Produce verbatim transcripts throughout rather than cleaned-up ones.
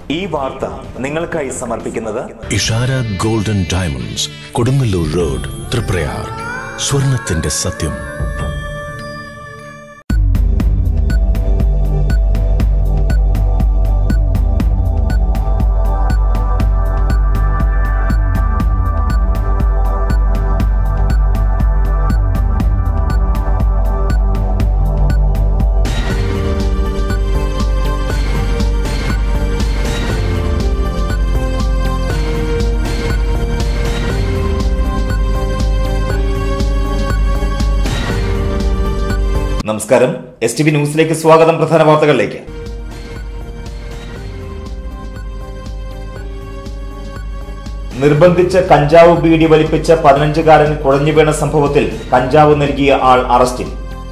ഈ വാർത്ത നിങ്ങൾക്കായി സമർപ്പിക്കുന്നത് Ishara golden diamonds, Kodungallur road, Triprayar. സ്വർണത്തിന്റെ സത്യം. നമസ്കാരം. എസ് ടി വി ന്യൂസിലേക്ക് സ്വാഗതം. പ്രധാന വാർത്തകളിലേക്ക്. നിർബന്ധിച്ച് കഞ്ചാവ് ബീഡി വലിപ്പിച്ച പതിനഞ്ചുകാരൻ കുഴഞ്ഞു വീണ സംഭവത്തിൽ കഞ്ചാവ് നൽകിയ ആൾ അറസ്റ്റിൽ.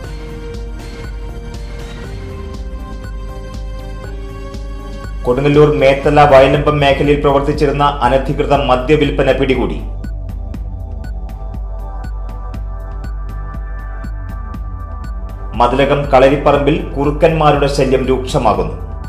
കൊടുങ്ങല്ലൂർ മേത്തല വയലമ്പം മേഖലയിൽ പ്രവർത്തിച്ചിരുന്ന അനധികൃത മദ്യവിൽപ്പന പിടികൂടി. മതിലകം കളരിപ്പറമ്പിൽ കുറുക്കന്മാരുടെ ശല്യം രൂക്ഷമാകുന്നു.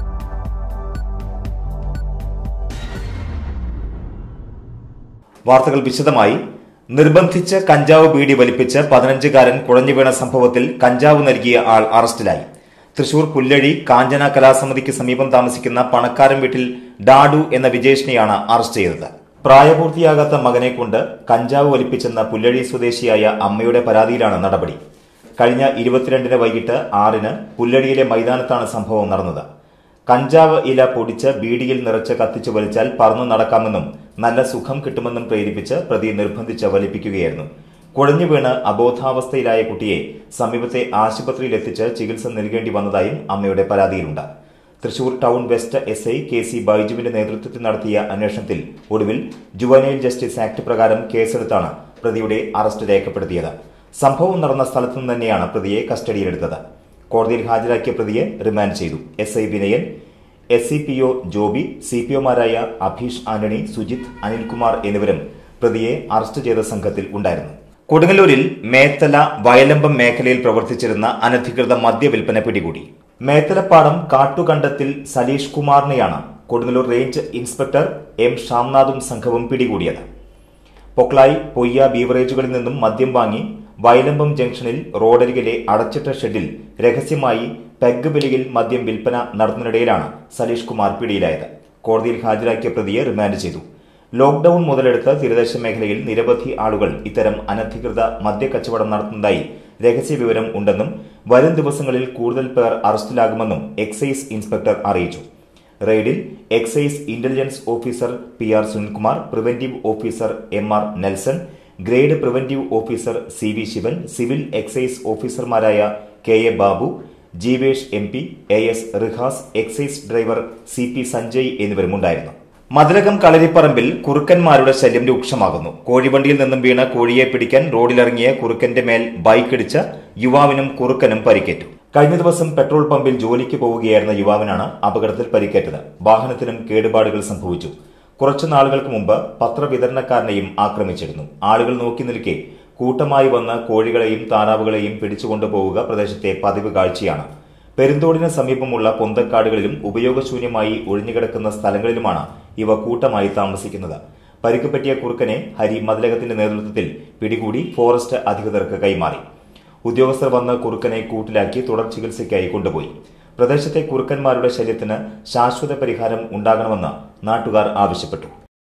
വാർത്തകൾ വിശദമായി. നിർബന്ധിച്ച് കഞ്ചാവ് ബീഡി വലിപ്പിച്ച് പതിനഞ്ചുകാരൻ കുഴഞ്ഞു വീണ സംഭവത്തിൽ കഞ്ചാവ് നൽകിയ ആൾ അറസ്റ്റിലായി. തൃശൂർ പുല്ലഴി കാഞ്ചന കലാസമിതിക്ക് സമീപം താമസിക്കുന്ന പണക്കാരൻ വീട്ടിൽ ഡാഡു എന്ന വിജേഷിനെയാണ് അറസ്റ്റ് ചെയ്തത്. പ്രായപൂർത്തിയാകാത്ത മകനെ കൊണ്ട് കഞ്ചാവ് വലിപ്പിച്ചെന്ന പുല്ലഴി സ്വദേശിയായ അമ്മയുടെ പരാതിയിലാണ് നടപടി. കഴിഞ്ഞ ഇരുപത്തിരണ്ടിന് വൈകിട്ട് ആറിന് പുല്ലടിയിലെ മൈതാനത്താണ് സംഭവം നടന്നത്. കഞ്ചാവ് ഇല പൊടിച്ച് ബീഡിയിൽ നിറച്ച് കത്തിച്ചു വലിച്ചാൽ പറന്നു നടക്കാമെന്നും നല്ല സുഖം കിട്ടുമെന്നും പ്രേരിപ്പിച്ച് പ്രതി നിർബന്ധിച്ച് വലിപ്പിക്കുകയായിരുന്നു. കുഴഞ്ഞു വീണ് അബോധാവസ്ഥയിലായ കുട്ടിയെ സമീപത്തെ ആശുപത്രിയിൽ എത്തിച്ച് ചികിത്സ നൽകേണ്ടി വന്നതായും അമ്മയുടെ പരാതിയിലുണ്ട്. Thrissur town west S I K C ബൈജുവിന്റെ നേതൃത്വത്തിൽ നടത്തിയ അന്വേഷണത്തിൽ ഒടുവിൽ ജുവനൈൽ ജസ്റ്റിസ് ആക്ട് പ്രകാരം കേസെടുത്താണ് പ്രതിയുടെ അറസ്റ്റ് രേഖപ്പെടുത്തിയത്. സംഭവം നടന്ന സ്ഥലത്തു നിന്ന് തന്നെയാണ് പ്രതിയെ കസ്റ്റഡിയിലെടുത്തത്. കോടതിയിൽ ഹാജരാക്കിയ പ്രതിയെ റിമാൻഡ് ചെയ്തു. S I Vinayan, S C P O Joby, C P ഒമാരായ അഭീഷ് ആന്റണി, സുജിത്, അനിൽകുമാർ എന്നിവരും പ്രതിയെ അറസ്റ്റ് ചെയ്ത സംഘത്തിൽ ഉണ്ടായിരുന്നു. കൊടുങ്ങല്ലൂരിൽ മേത്തല വയലമ്പം മേഖലയിൽ പ്രവർത്തിച്ചിരുന്ന അനധികൃത മദ്യവിൽപ്പന പിടികൂടി. മേത്തലപ്പാടം കാട്ടുകണ്ടത്തിൽ സലീഷ് കുമാറിനെയാണ് കൊടുങ്ങല്ലൂർ റേഞ്ച് ഇൻസ്പെക്ടർ എം ഷാംനാഥും സംഘവും പിടികൂടിയത്. പൊക്ലായി പൊയ്യ ബീവറേജുകളിൽ നിന്നും മദ്യം വാങ്ങി വയലമ്പം ജംഗ്ഷനിൽ റോഡരികിലെ അടച്ചിട്ട ഷെഡിൽ രഹസ്യമായി പെഗ് വിലയിൽ മദ്യം വിൽപ്പന നടത്തുന്നതിനിടയിലാണ് സലീഷ് കുമാർ പിടിയിലായത്. കോടതിയിൽ ഹാജരാക്കിയ പ്രതിയെ റിമാൻഡ് ചെയ്തു. ലോക്ഡൌൺ മുതലെടുത്ത് തീരദേശ മേഖലയിൽ നിരവധി ആളുകൾ ഇത്തരം അനധികൃത മദ്യക്കച്ചവടം നടത്തുന്നതായി രഹസ്യവിവരം ഉണ്ടെന്നും വരും ദിവസങ്ങളിൽ കൂടുതൽ പേർ അറസ്റ്റിലാകുമെന്നും എക്സൈസ് ഇൻസ്പെക്ടർ അറിയിച്ചു. റെയ്ഡിൽ excise intelligence officer P R Sunilkumar, preventive officer M R Nelson, grade preventive officer C V Sivan, civil excise ഓഫീസർമാരായ K A Babu, Jeevesh M P, A S Rihas, excise driver C P Sanjay എന്നിവരുമുണ്ടായിരുന്നു. മതിലകം കളരിപ്പറമ്പിൽ കുറുക്കന്മാരുടെ ശല്യം രൂക്ഷമാകുന്നു. കോഴിവണ്ടിയിൽ നിന്നും വീണ് കോഴിയെ പിടിക്കാൻ റോഡിലിറങ്ങിയ കുറുക്കന്റെ മേൽ ബൈക്കിടിച്ച് യുവാവിനും കുറുക്കനും പരിക്കേറ്റു. കഴിഞ്ഞ ദിവസം പെട്രോൾ പമ്പിൽ ജോലിക്ക് പോവുകയായിരുന്ന യുവാവിനാണ് അപകടത്തിൽ പരിക്കേറ്റത്. വാഹനത്തിനും കേടുപാടുകൾ സംഭവിച്ചു. കുറച്ചു നാളുകൾക്ക് മുമ്പ് പത്രവിതരണക്കാരനെയും ആക്രമിച്ചിരുന്നു. ആളുകൾ നോക്കി നിൽക്കെ കൂട്ടമായി വന്ന് കോഴികളെയും താറാവുകളെയും പിടിച്ചുകൊണ്ടുപോവുക പ്രദേശത്തെ പതിവ് കാഴ്ചയാണ്. പെരുന്തോടിന് സമീപമുള്ള പൊന്തക്കാടുകളിലും ഉപയോഗശൂന്യമായി ഒഴിഞ്ഞുകിടക്കുന്ന സ്ഥലങ്ങളിലുമാണ് ഇവ കൂട്ടമായി താമസിക്കുന്നത്. പരിക്കുപറ്റിയ കുറുക്കനെ ഹരി മതിലകത്തിന്റെ നേതൃത്വത്തിൽ പിടികൂടി ഫോറസ്റ്റ് അധികൃതർക്ക് കൈമാറി. ഉദ്യോഗസ്ഥർ വന്ന് കുറുക്കനെ കൂട്ടിലാക്കി തുടർ ചികിത്സയ്ക്കായി കൊണ്ടുപോയി. പ്രദേശത്തെ കുറുക്കന്മാരുടെ ശല്യത്തിന് ശാശ്വത പരിഹാരം ഉണ്ടാകണമെന്ന് നാട്ടുകാർ ആവശ്യപ്പെട്ടു.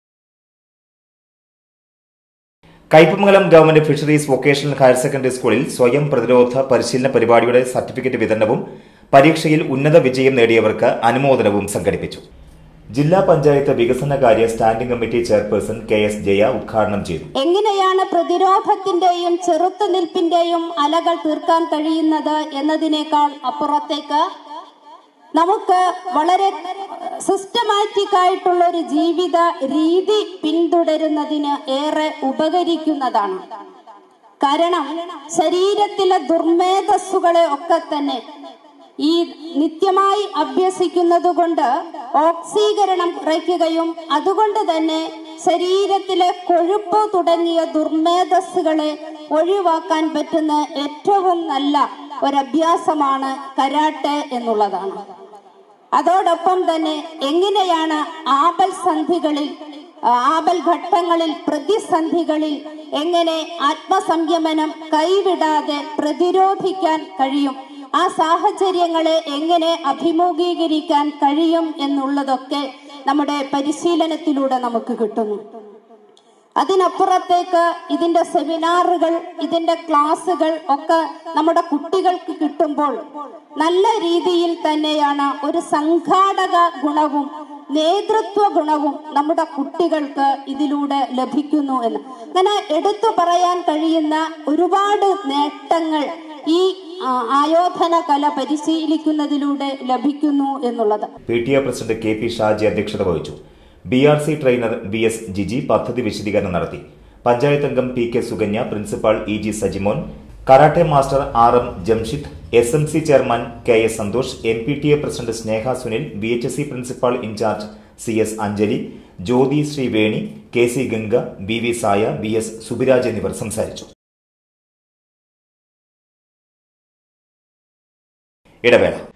Kaipamangalam government fisheries vocational higher secondary സ്കൂളിൽ സ്വയം പ്രതിരോധ പരിശീലന പരിപാടിയുടെ സർട്ടിഫിക്കറ്റ് വിതരണവും പരീക്ഷയിൽ ഉന്നത വിജയം നേടിയവർക്ക് അനുമോദനവും സംഘടിപ്പിച്ചു. ജില്ലാ പഞ്ചായത്ത് വികസനകാര്യ standing committee chairperson K S Jaya ഉദ്ഘാടനം ചെയ്തു. എങ്ങനെയാണ് പ്രതിരോധത്തിന്റെയും ചെറുത്തുനിൽപ്പിന്റെയും അലകൾ തീർക്കാൻ കഴിയുന്നത് എന്നതിനേക്കാൾ അപ്പുറത്തേക്ക് നമുക്ക് വളരെ സിസ്റ്റമാറ്റിക് ആയിട്ടുള്ള ഒരു ജീവിത രീതി പിന്തുടരുന്നതിന് ഏറെ ഉപകരിക്കുന്നതാണ്. കാരണം ശരീരത്തിലെ ദുർമേധസ്സുകളെ ഒക്കെ തന്നെ ഈ നിത്യമായി അഭ്യസിക്കുന്നത് കൊണ്ട് ഓക്സീകരണം കുറയ്ക്കുകയും അതുകൊണ്ട് തന്നെ ശരീരത്തിലെ കൊഴുപ്പ് തുടങ്ങിയ ദുർമേധസ്സുകളെ ഒഴിവാക്കാൻ പറ്റുന്ന ഏറ്റവും നല്ല ഒരഭ്യാസമാണ് കരാട്ടെ എന്നുള്ളതാണ്. അതോടൊപ്പം തന്നെ എങ്ങനെയാണ് ആപൽ സന്ധികളിൽ ആപൽ ഘട്ടങ്ങളിൽ പ്രതിസന്ധികളിൽ എങ്ങനെ ആത്മസംയമനം കൈവിടാതെ പ്രതിരോധിക്കാൻ കഴിയും, ആ സാഹചര്യങ്ങളെ എങ്ങനെ അഭിമുഖീകരിക്കാൻ കഴിയും എന്നുള്ളതൊക്കെ നമ്മുടെ പരിശീലനത്തിലൂടെ നമുക്ക് കിട്ടുന്നു. അതിനപ്പുറത്തേക്ക് ഇതിന്റെ സെമിനാറുകൾ, ഇതിന്റെ ക്ലാസുകൾ ഒക്കെ നമ്മുടെ കുട്ടികൾക്ക് കിട്ടുമ്പോൾ നല്ല രീതിയിൽ തന്നെയാണ് ഒരു സംഘാടക ഗുണവും നേതൃത്വ ഗുണവും നമ്മുടെ കുട്ടികൾക്ക് ഇതിലൂടെ ലഭിക്കുന്നു എന്ന്. അങ്ങനെ എടുത്തു പറയാൻ കഴിയുന്ന ഒരുപാട് നേട്ടങ്ങൾ ഈ ആയോധന കല പരിശീലിക്കുന്നതിലൂടെ ലഭിക്കുന്നു എന്നുള്ളത്. P T A president K P Shaji അധ്യക്ഷത വഹിച്ചു. B R C trainer B S Jiji പദ്ധതി വിശദീകരണം നടത്തി. പഞ്ചായത്ത് അംഗം P K Sukanya, principal E G Sajimon, karate master R M Jamshid, S M C chairman K S Santhosh, M P T A president Sneha Sunil, B H S C principal in charge C S Anjali, Jyothi Sreeveni, K C Ganga, B V Saya, B S Subiraj എന്നിവർ സംസാരിച്ചു. ഇടവേള.